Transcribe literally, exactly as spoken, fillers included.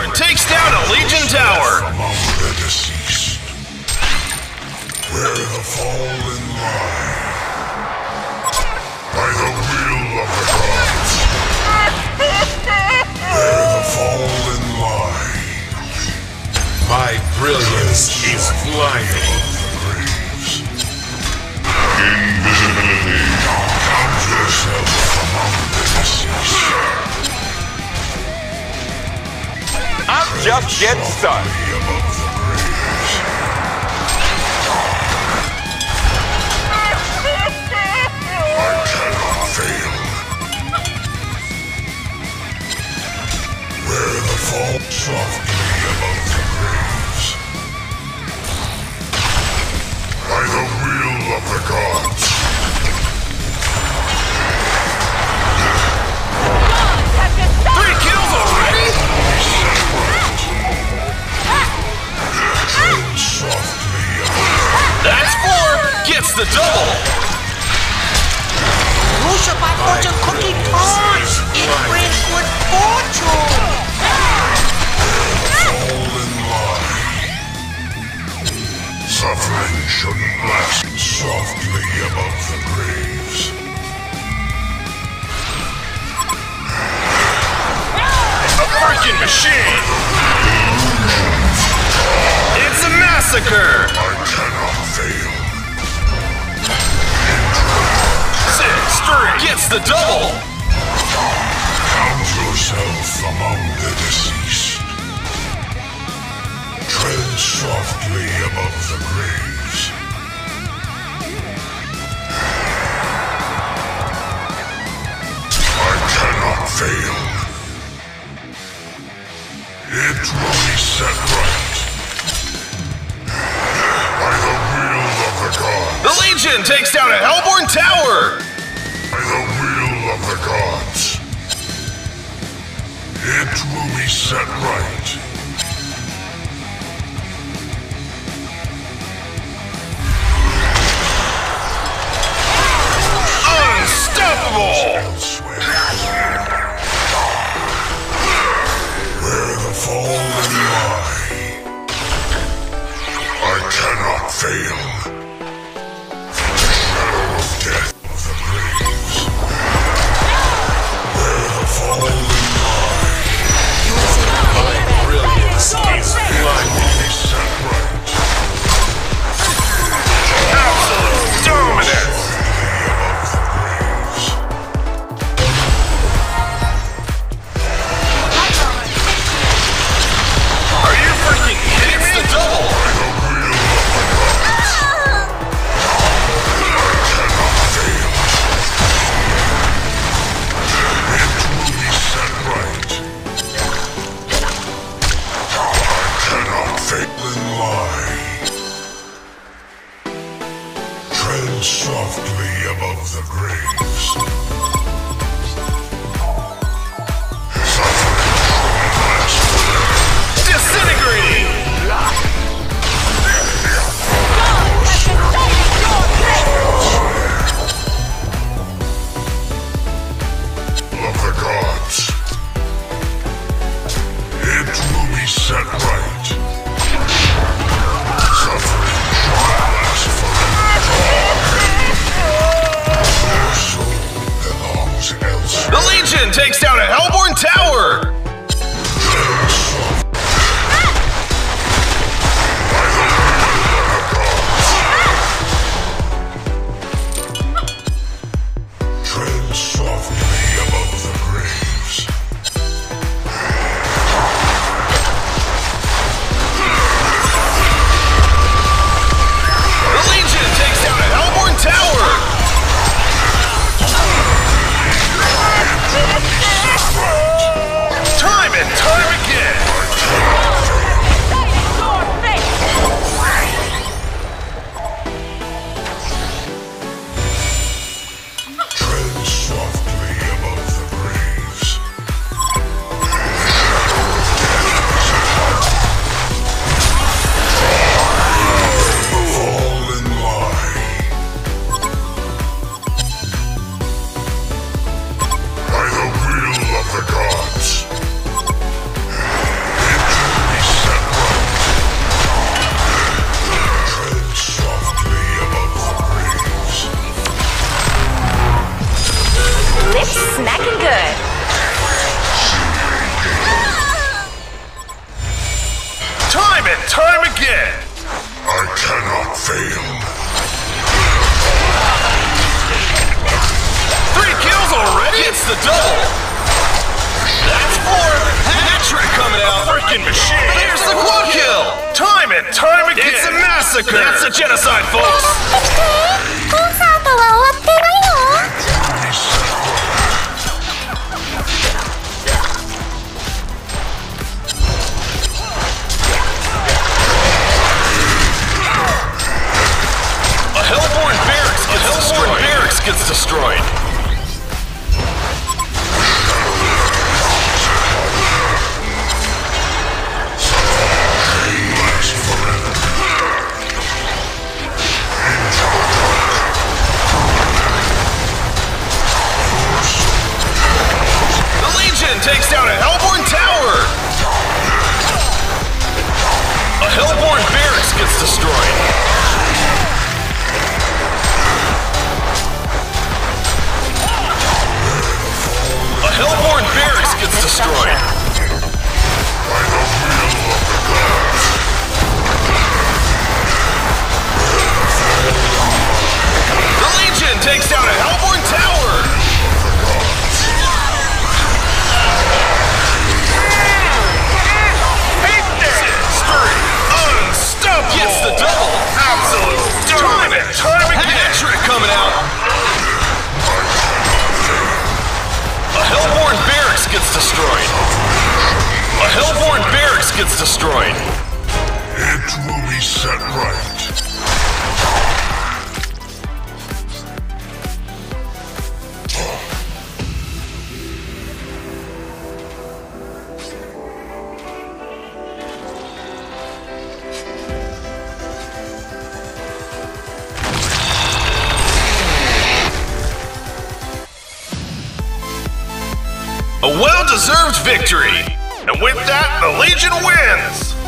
takes down a Legion tower. Among the deceased, where the fallen lie, by the will of the gods, where the fallen lie. My brilliance is blinding. Invisibility. Count yourself among the deceased. I'm just getting started. Above the graves. I cannot fail. Where the fall softly above the graves. By the will of the gods. Three kills already? Softly above. That's four. Gets the double. Lucia by fortune cookie tarts. It brings good fortune. Fallen lie. Suffering shouldn't last. Softly above the graves. A freaking machine. It's a massacre. I cannot fail. Six, three. Gets the double. Count yourself among the deceased. Tread softly above the graves. I cannot fail. It will be set right. By the will of the gods. The Legion takes down a Hellborn tower. By the will of the gods. It will be set right. Unstoppable. Elsewhere. Where the fallen lie. I cannot fail. The shadow of death of the graves. Where the fallen lie. My brilliance is blinding. Be set right. Absolute dominance. Are you freaking kidding me? The double. Softly above the graves. Suffering shouldn't last forever. Disintegrating. Of the gods. It will be set right. Suffering shouldn't last forever. Their soul belongs elsewhere. The Legion takes down a Hellborn tower. Tread softly above the graves. The Legion takes down a Hellborn tower. failed. Three kills already? It's the double. That's four. Hat-trick coming out. Freaking machine! There's the quad kill. Time and time again! It's a massacre. That's a genocide, folks. コンサートは終わってないの？ A Hellborn barracks gets a Hellborn destroyed. barracks gets destroyed. The Legion takes down a Hellborn tower. A Hellborn barracks gets destroyed. A Hellborn barracks gets destroyed. The Legion takes down a Hellborn tower. Six, three, unstoppable. Gets the double. Absolute time and time again! Hat-trick coming out. A Hellborn barracks gets destroyed. A Hellborn barracks gets destroyed. It will be set right. A well-deserved victory. And with that, the Legion wins.